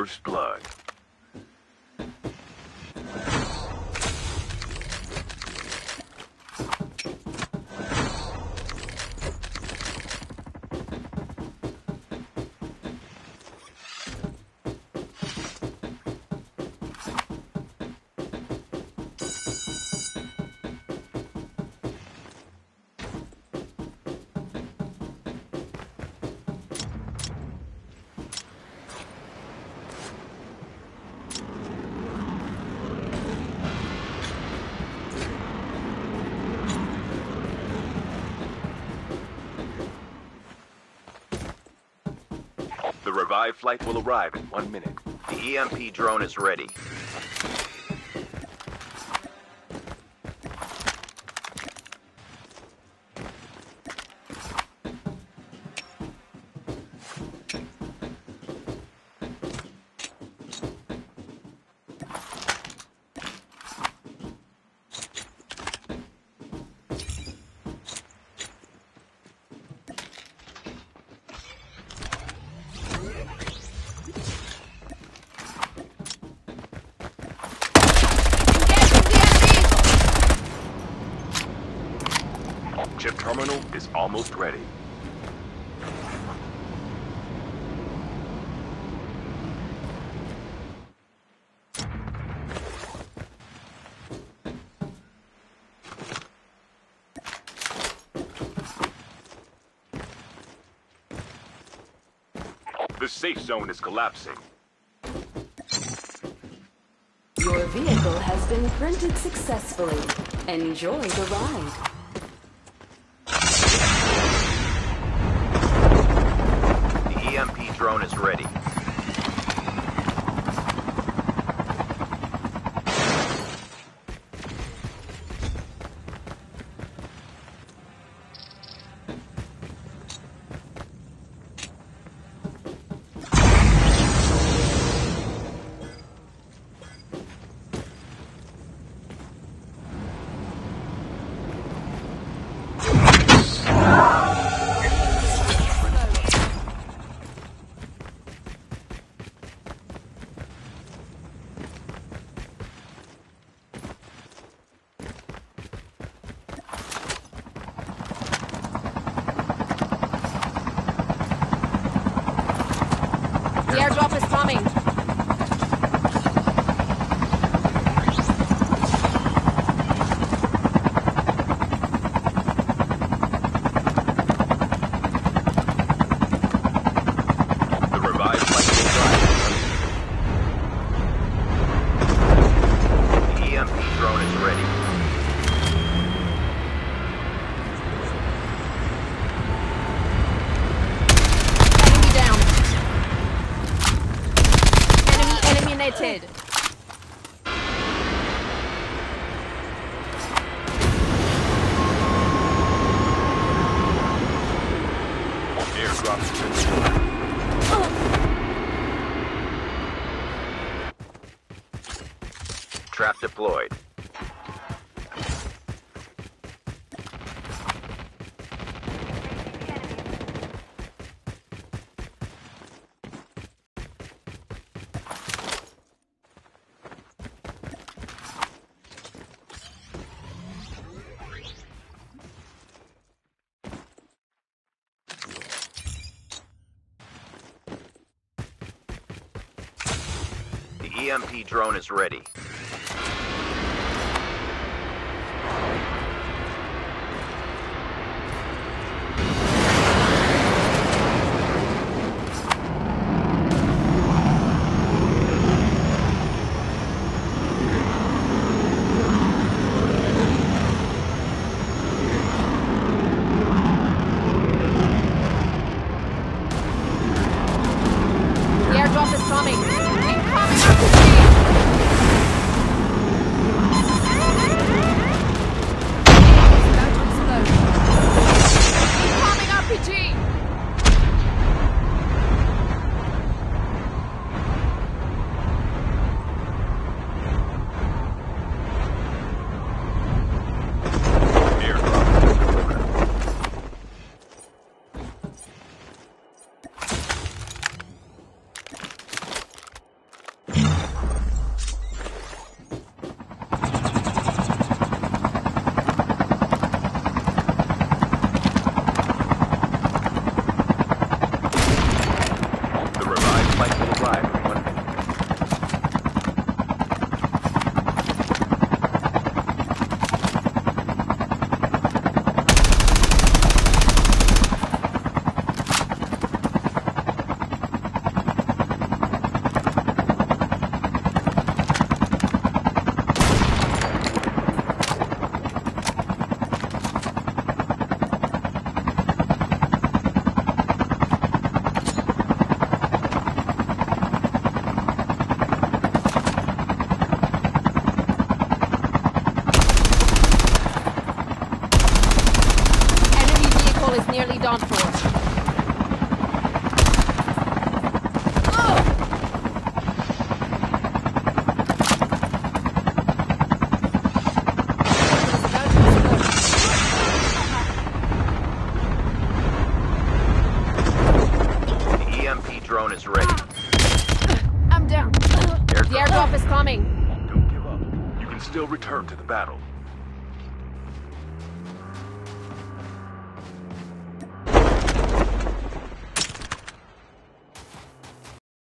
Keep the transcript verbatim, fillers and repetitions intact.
First blood. The revived flight will arrive in one minute. The E M P drone is ready. Chip terminal is almost ready. The safe zone is collapsing. Your vehicle has been printed successfully. Enjoy the ride. The E M P drone is ready. The airdrop is coming. The revived flight will arrive. The E M P drone is ready. Enemy down. Enemy eliminated. Airdrop has been delivered. Trap deployed. The E M P drone is ready. The airdrop is coming. Incoming. is coming. Don't give up. You can still return to the battle.